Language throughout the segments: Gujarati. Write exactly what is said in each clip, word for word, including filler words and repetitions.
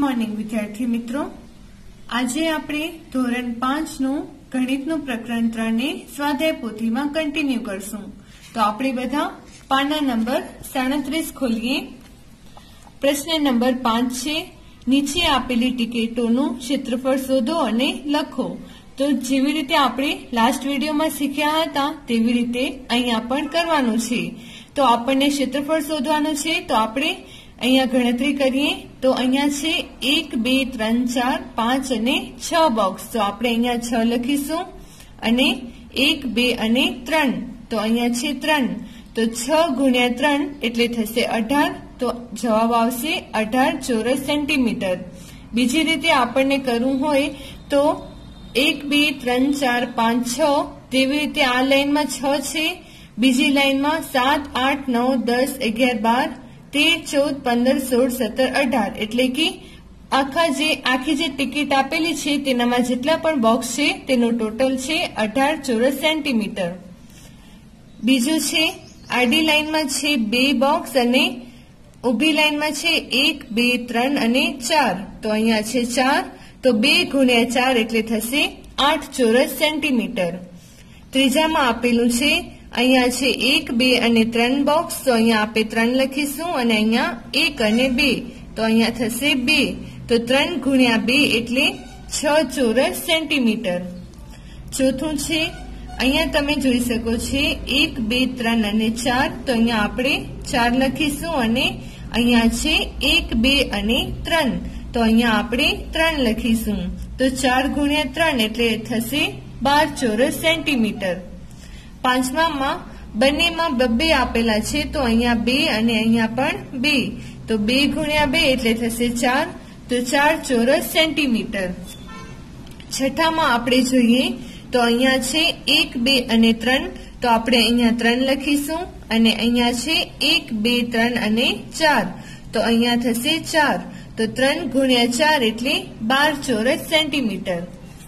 મોર્નિંગ વિદ્યાર્થી મિત્રો, આજે આપણે ધોરણ પાંચ નું ગણિતનું પ્રકરણ ત્રણ ને સ્વાધ્યાય પોથીમાં કન્ટિન્યુ કરશું. તો આપણે બધા પાના નંબર સાડત્રીસ ખોલીએ. પ્રશ્ન નંબર પાંચ છે, નીચે આપેલી ટિકિટોનું ક્ષેત્રફળ શોધો અને લખો. તો જેવી રીતે આપણે લાસ્ટ વિડીયોમાં શીખ્યા હતા તેવી રીતે અહીંયા પણ કરવાનું છે. તો આપણને ક્ષેત્રફળ શોધવાનું છે. તો આપણે અહીંયા ગણતરી કરીએ તો અહીંયા છે એક બે ત્રણ ચાર પાંચ અને છ બોક્સ. તો આપણે અહીંયા છ લખીશું અને એક બે અને ત્રણ. તો અહીંયા છે ત્રણ. તો છ ગુણ્યા ત્રણ એટલે થશે અઢાર. તો જવાબ આવશે અઢાર ચોરસ સેન્ટીમીટર. બીજી રીતે આપણને કરવું હોય તો એક બે ત્રણ ચાર પાંચ છ, તેવી રીતે આ લાઈનમાં છ છે, બીજી લાઈનમાં સાત આઠ નવ દસ અગિયાર બાર તેર ચૌદ પંદર સોળ સત્તર અઢાર. એટલે કે આખા જે આખી જે ટિકિટ આપેલી છે તેનામાં જેટલા પણ બોક્સ છે તેનું ટોટલ છે અઢાર ચોરસ સેન્ટીમીટર. બીજું છે આડી લાઈનમાં છે બે બોક્સ અને ઉભી લાઈનમાં છે એક બે ત્રણ અને ચાર. તો અહીંયા છે ચાર. તો બે ગુણ્યા ચાર એટલે થશે આઠ ચોરસ સેન્ટીમીટર. ત્રીજામાં આપેલું છે અહીંયા છે એક બે અને ત્રણ બોક્સ. તો અહીંયા આપણે ત્રણ લખીશું અને અહીંયા એક અને બે. તો અહીંયા થશે બે. તો ત્રણ ગુણ્યા બે એટલે છ ચોરસ સેન્ટીમીટર. ચોથું છે અહીંયા તમે જોઈ શકો છો એક બે ત્રણ અને ચાર. તો અહીંયા આપણે ચાર લખીશું અને અહીંયા છે એક બે અને ત્રણ. તો અહીંયા આપણે ત્રણ લખીશું. તો ચાર ગુણ્યા ત્રણ એટલે થશે બાર ચોરસ સેન્ટીમીટર. પાંચમામાં બંનેમાં બબ્બે આપેલા છે. તો અહીંયા બે અને અહીંયા પણ બે. તો બે ગુણ્યા બે એટલે થશે ચાર. તો ચાર ચોરસ સેન્ટીમીટર. છઠ્ઠામાં આપણે જોઈએ તો અહીંયા છે એક બે અને ત્રણ. તો આપણે અહીંયા ત્રણ લખીશું અને અહીંયા છે એક બે ત્રણ અને ચાર. તો અહીંયા થશે ચાર. તો ત્રણ ગુણ્યા ચાર એટલે બાર ચોરસ સેન્ટીમીટર.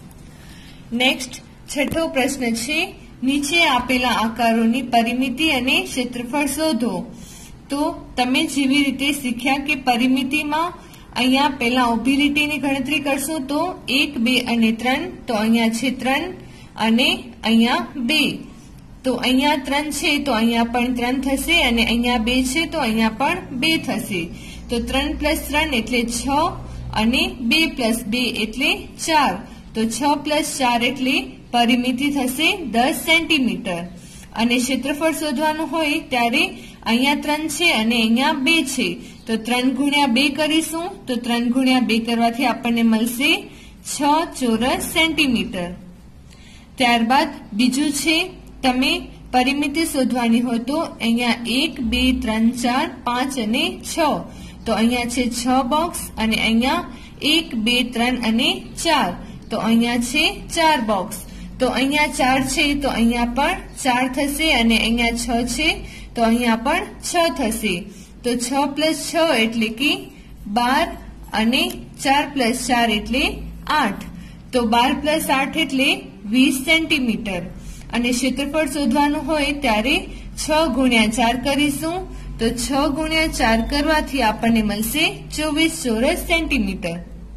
નેક્સ્ટ છઠ્ઠો પ્રશ્ન છે, નીચે આપેલા આકારોની પરિમિતિ અને ક્ષેત્રફળ શોધો. તો તમે જેવી રીતે શીખ્યા કે પરિમિતિમાં અહીંયા પહેલા ઉભી લીટીની ગણતરી કરશું તો એક બે અને ત્રણ. તો અહીંયા છે ત્રણ અને અહીંયા બે. તો અહીંયા ત્રણ છે તો અહીંયા પણ ત્રણ થશે અને અહીંયા બે છે તો અહીંયા પણ બે થશે. તો ત્રણ પ્લસ ત્રણ એટલે છ અને બે પ્લસ બે એટલે ચાર. તો છ પ્લસ ચાર એટલે પરિમિતિ થશે દસ સેન્ટીમીટર. અને ક્ષેત્રફળ શોધવાનું હોય ત્યારે અહીંયા ત્રણ છે અને અહીંયા બે છે. તો ત્રણ ગુણ્યા બે કરીશું. તો ત્રણ ગુણ્યા બે કરવાથી આપણને મળશે છ ચોરસ સેન્ટીમીટર. ત્યારબાદ બીજું છે, તમે પરિમિતિ શોધવાની હોય તો અહીંયા એક બે ત્રણ ચાર પાંચ અને છ. તો અહીંયા છે છ બોક્સ અને અહીંયા એક બે ત્રણ અને ચાર. તો અહીંયા છે ચાર બોક્સ. તો અહીંયા ચાર છે તો અહીંયા પણ ચાર થશે અને અહીંયા છ છે તો અહીંયા પણ છ થશે. તો છ પ્લસ છ એટલે કે બાર અને ચાર પ્લસ ચાર એટલે આઠ. તો બાર પ્લસ આઠ એટલે વીસ સેન્ટીમીટર. અને ક્ષેત્રફળ શોધવાનું હોય ત્યારે છ ગુણ્યા ચાર કરીશું. તો છ ગુણ્યા ચાર કરવાથી આપણને મળશે ચોવીસ ચોરસ સેન્ટીમીટર.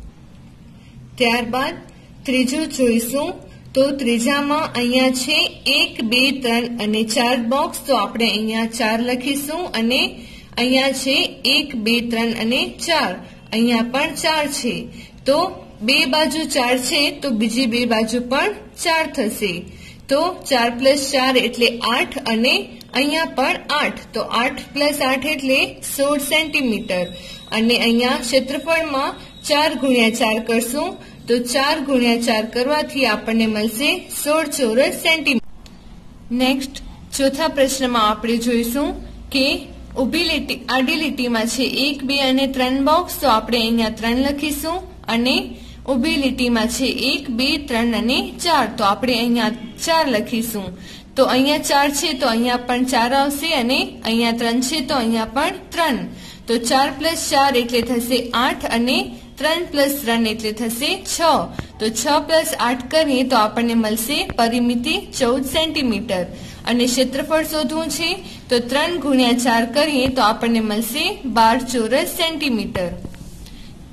ત્યારબાદ ત્રીજું જોઈશું. તો ત્રીજામાં અહીંયા છે એક બે ત્રણ અને ચાર બોક્સ. તો આપણે અહીંયા ચાર લખીશું અને અહીંયા છે એક બે ત્રણ અને ચાર. અહીંયા પણ ચાર છે. તો બે બાજુ ચાર છે તો બીજી બે બાજુ પણ ચાર થશે. તો ચાર પ્લસ ચાર એટલે આઠ અને અહીંયા પણ આઠ. તો આઠ પ્લસ આઠ એટલે સોળ સેન્ટીમીટર. અને અહીંયા ક્ષેત્રફળમાં ચાર ગુણ્યા ચાર કરશું. તો ચાર ગુણ્યા ચાર કરવાથી આપણને મળશે સોળ ચોરસ સેન્ટીમીટર. નેક્સ્ટ ચોથા પ્રશ્નમાં આપણે જોઈશું કે ઉભી લીટી આડી લીટીમાં છે એક બે અને ત્રણ બોક્સ. તો આપણે અહીંયા ત્રણ લખીશું અને ઉભી લીટીમાં છે એક બે ત્રણ અને ચાર. તો આપણે અહીંયા ચાર લખીશું. તો અહીંયા ચાર છે તો અહીંયા પણ ચાર આવશે અને અહીંયા ત્રણ છે તો અહીંયા પણ ત્રણ. તો ચાર પ્લસ ચાર એટલે થશે આઠ અને ત્રણ પ્લસ ત્રણ એટલે થશે છ. તો છ પ્લસ આઠ કરીએ તો આપણને મળશે પરિમિતિ ચૌદ સેન્ટીમીટર. અને ક્ષેત્રફળ શોધવું છે તો ત્રણ ગુણ્યા ચાર કરીએ તો આપણને મળશે બાર ચોરસ સેન્ટીમીટર.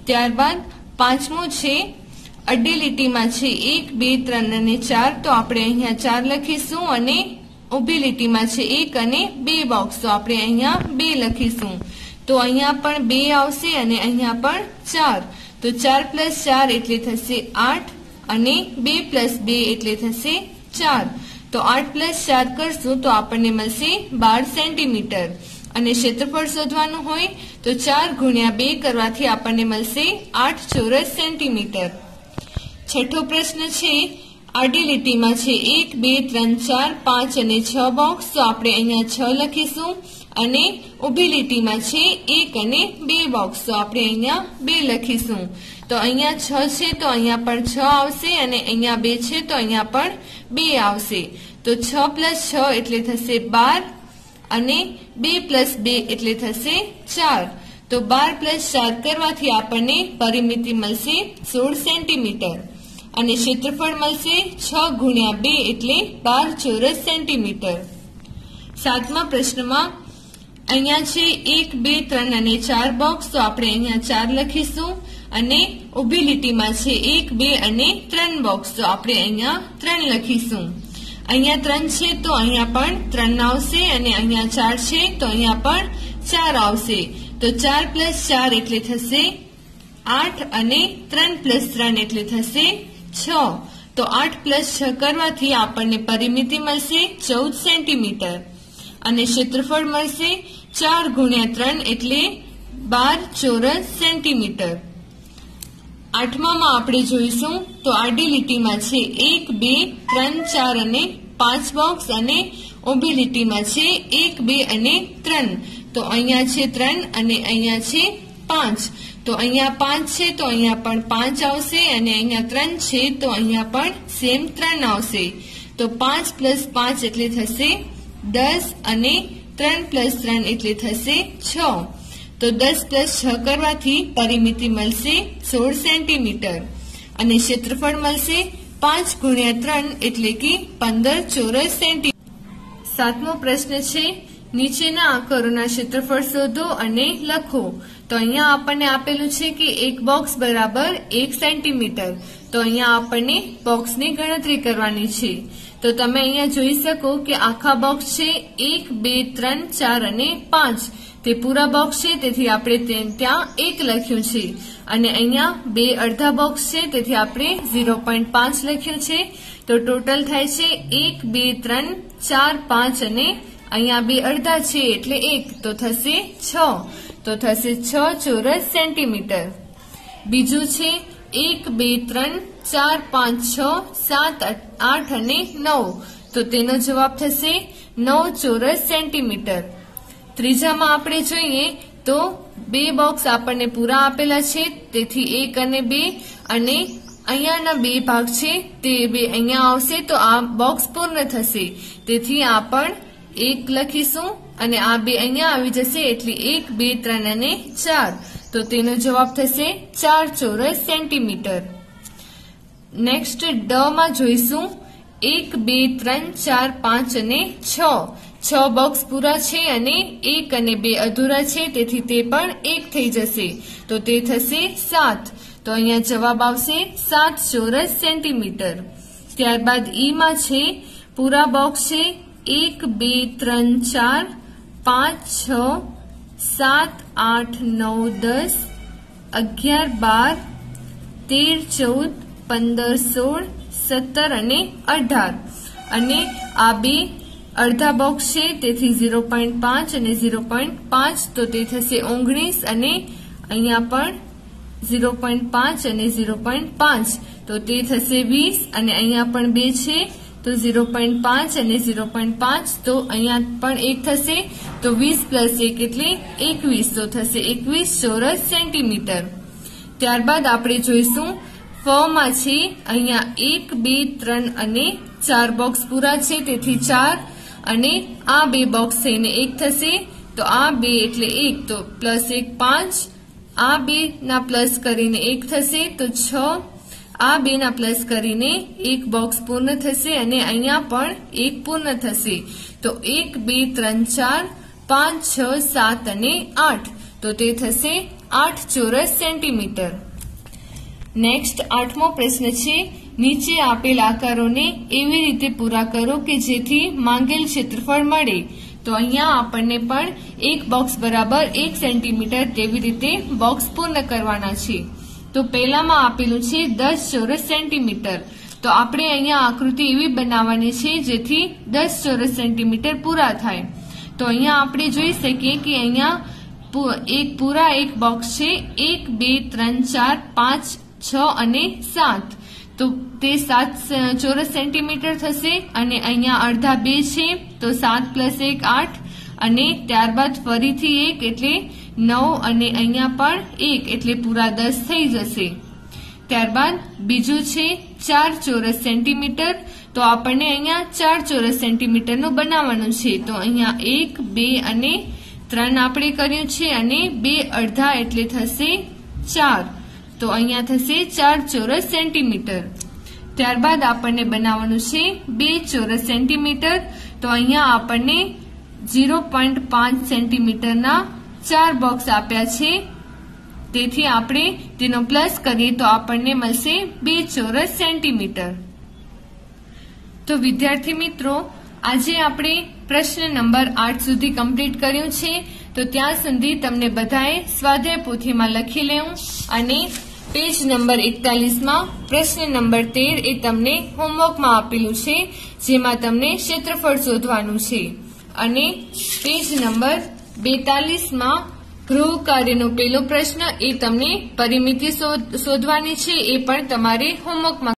ત્યારબાદ પાંચમું છે અડધી લીટીમાં છે એક બે ત્રણ અને ચાર, તો આપણે અહીંયા ચાર લખીશું અને ઊભી લીટીમાં છે એક અને બે બોક્સ, તો આપણે અહીંયા બે લખીશું. તો અહીંયા પણ બે આવશે અને અહીંયા પણ ચાર, તો ચાર પ્લસ ચાર એટલે થશે આઠ અને બે પ્લસ બે એટલે થશે ચાર. તો આઠ પ્લસ ચાર કરશું તો આપણને મળશે બાર સેન્ટીમીટર. અને ક્ષેત્રફળ શોધવાનું હોય તો ચાર ગુણ્યા બે કરવાથી આપણને મળશે આઠ ચોરસ સેન્ટીમીટર. છઠ્ઠો પ્રશ્ન છે આડી લીટીમાં છે એક બે ત્રણ ચાર પાંચ અને છ બોક્સ, તો આપણે અહીંયા છ લખીશું અને ઊભી લીટીમાં છે એક અને બે બોક્સ, તો આપણે અહીંયા બે લખીશું. તો અહીંયા છ છે તો અહીંયા પણ છ આવશે અને અહીંયા બે છે તો અહીંયા પણ બે આવશે. તો છ પ્લસ છ એટલે થશે બાર અને બે પ્લસ બે એટલે થશે ચાર. તો બાર પ્લસ ચાર કરવાથી આપણને પરિમિતિ મળશે સોળ સેન્ટીમીટર અને ક્ષેત્રફળ મળશે છ ગુણ્યા બે એટલે બાર ચોરસ સેન્ટીમીટર. સાતમા પ્રશ્નમાં અહીંયા છે એક બે ત્રણ અને ચાર બોક્સ, તો આપણે અહીંયા ચાર લખીશું અને ઊભી લીટીમાં છે એક બે અને ત્રણ બોક્સ, તો આપણે અહીંયા ત્રણ લખીશું. અહીંયા ત્રણ છે તો અહીંયા પણ ત્રણ આવશે અને અહીંયા ચાર છે તો અહીંયા પણ ચાર આવશે. તો ચાર પ્લસ ચાર એટલે થશે આઠ અને ત્રણ પ્લસ ત્રણ એટલે થશે છ. તો આઠ પ્લસ છ કરવાથી આપણને પરિમિતિ મળશે ચૌદ સેન્ટીમીટર અને ક્ષેત્રફળ મળશે ચાર ગુણ્યા ત્રણ એટલે બાર ચોરસ સેન્ટીમીટર. આઠમામાં આપણે જોઈશું તો આડી લીટીમાં છે એક બે ત્રણ ચાર અને પાંચ બોક્સ અને ઊભી લીટીમાં છે એક બે અને ત્રણ, તો અહીંયા છે ત્રણ અને અહીંયા છે પાંચ. તો અહીંયા પાંચ છે તો અહીંયા પણ પાંચ આવશે અને અહીંયા ત્રણ છે તો અહીંયા પણ સેમ ત્રણ આવશે. તો પાંચ પ્લસ પાંચ એટલે થશે દસ અને ત્રણ પ્લસ ત્રણ એટલે થશે છ. તો દસ પ્લસ છ કરવાથી પરિમિતિ મળશે સોળ સેન્ટીમીટર અને ક્ષેત્રફળ મળશે પાંચ ગુણ્યા ત્રણ એટલે કે પંદર ચોરસ સેન્ટીમીટર. સાતમો પ્રશ્ન છે નીચેના આકારોના ક્ષેત્રફળ શોધો અને લખો. તો અહીંયા આપણને આપેલું છે કે એક બોક્સ બરાબર એક સેન્ટીમીટર. તો અહીંયા આપણને બોક્સની ગણતરી કરવાની છે. તો તમે અહીંયા જોઈ શકો કે આખા બોક્સ છે એક બે ત્રણ ચાર અને પાંચ, તે પૂરા બોક્સ છે તેથી આપણે ત્યાં એક લખ્યું છે અને અહીંયા બે અડધા બોક્સ છે તેથી આપણે ઝીરો પોઈન્ટ પાંચ લખ્યું છે. તો ટોટલ થાય છે એક બે ત્રણ ચાર પાંચ અને અહીંયા બે અડધા છે એટલે એક, તો થશે છ. તો થશે છ ચોરસ સેન્ટીમીટર. બીજું છે એક બે ત્રણ ચાર પાંચ છ સાત આઠ અને નવ, તો તેનો જવાબ થશે નવ ચોરસ સેન્ટીમીટર. ત્રીજામાં આપણે જોઈએ તો બે બોક્સ આપણને પૂરા આપેલા છે તેથી એક અને બે અને અહીંયાના બે ભાગ છે તે બે અહીંયા આવશે તો આ બોક્સ પૂર્ણ થશે તેથી આ પણ એક લખીશું અને આ બે અહીંયા આવી જશે એટલે એક બે ત્રણ અને ચાર, તો તેનો જવાબ થશે ચાર ચોરસ સેન્ટીમીટર. નેક્સ્ટ ડ માં જોઈશું એક બે ત્રણ ચાર પાંચ અને છ. છ બોક્સ પૂરા છે અને એક અને બે અધૂરા છે તેથી તે પણ એક થઈ જશે તો તે થશે સાત. તો અહીંયા જવાબ આવશે સાત ચોરસ સેન્ટીમીટર. ત્યારબાદ ઈ માં છે પૂરા બોક્સ છે એક બે ત્રણ ચાર પાંચ છ સાત આઠ નવ દસ અગિયાર બાર તેર ચૌદ પંદર સોળ સત્તર અને અઢાર અને આ બે અડધા બોક્સ છે તેથી ઝીરો પોઈન્ટ પાંચ અને ઝીરો પોઈન્ટ પાંચ, તો તે થશે ઓગણીસ અને અહીંયા પણ ઝીરો પોઈન્ટ પાંચ અને ઝીરો પોઈન્ટ પાંચ, તો તે થશે વીસ અને અહીંયા પણ બે છે તો ઝીરો પોઈન્ટ પાંચ અને ઝીરો પોઈન્ટ પાંચ, તો અહીંયા પણ એક થશે તો વીસ પ્લસ એક એટલે એકવીસ, તો થશે એકવીસ ચોરસ સેન્ટીમીટર. ત્યારબાદ આપણે જોઈશું ફ માં છે અહીંયા એક બે ત્રણ અને ચાર બોક્સ પૂરા છે તેથી ચાર અને આ બે બોક્સ થઈને એક થશે તો આ બે એટલે એક, તો પ્લસ એક પાંચ, આ બે ના પ્લસ કરીને એક થશે તો છ, આ બે ના પ્લસ કરીને એક બોક્સ પૂર્ણ થશે અને અહીંયા પણ એક પૂર્ણ થશે તો એક બે ત્રણ ચાર પાંચ છ સાત અને આઠ, તો તે થશે આઠ ચોરસ સેન્ટીમીટર। નેક્સ્ટ આઠમો પ્રશ્ન છે, નીચે આપેલ આકારોને એવી રીતે પૂરા કરો કે જેથી માંગેલ ક્ષેત્રફળ મળે। તો અહીંયા આપણને પણ એક બોક્સ બરાબર એક સેન્ટીમીટર તેવી રીતે બોક્સ પૂર્ણ કરવાના છે। તો પહેલામાં આપેલું છે દસ ચોરસ સેન્ટીમીટર। તો આપણે અહીંયા આકૃતિ એવી બનાવવાની છે જેથી દસ ચોરસ સેન્ટીમીટર પૂરા થાય। તો અહીંયા આપણે જોઈ શકીએ કે અહીંયા એક પૂરા એક બોક્સ છે, એક બે ત્રણ ચાર પાંચ છ અને સાત। તો તે સાત ચોરસ સેન્ટીમીટર થશે અને અહીંયા અડધા બે છે તો સાત પ્લસ એક આઠ અને ત્યારબાદ ફરીથી એક એટલે નવ અને અહીંયા પણ એક એટલે પૂરા દસ થઈ જશે। ત્યારબાદ બીજું છે ચાર ચોરસ સેન્ટીમીટર। તો આપણને અહીંયા ચાર ચોરસ સેન્ટીમીટર નું બનાવવાનું છે। તો અહીંયા એક બે અને ત્રણ આપણે કર્યું છે અને બે અડધા એટલે થશે ચાર। તો અહીંયા થશે ચાર ચોરસ સેન્ટીમીટર। ત્યારબાદ આપણને બનાવવાનું છે બે ચોરસ સેન્ટીમીટર। તો અહીંયા આપણને ઝીરો પોઈન્ટ પાંચ સેન્ટીમીટરના ચાર બોક્સ આપ્યા છે, તેથી આપણે તેનો પ્લસ કરીએ તો આપણને મળશે બે ચોરસ સેન્ટીમીટર। તો વિદ્યાર્થી મિત્રો, આજે આપણે પ્રશ્ન નંબર આઠ સુધી કમ્પ્લીટ કર્યું છે। તો ત્યાં સુધી તમને બધાએ સ્વાધ્યાય પોથીમાં લખી લેવું અને પેજ નંબર એકતાલીસ માં પ્રશ્ન નંબર તેર એ તમને હોમવર્કમાં આપેલું છે, જેમાં તમને ક્ષેત્રફળ શોધવાનું છે અને પેજ નંબર બેતાલીસ માં ગૃહ કાર્યનો પહેલો પ્રશ્ન એ તમને પરિમિતિ શોધવાની છે, એ પણ તમારે હોમવર્કમાં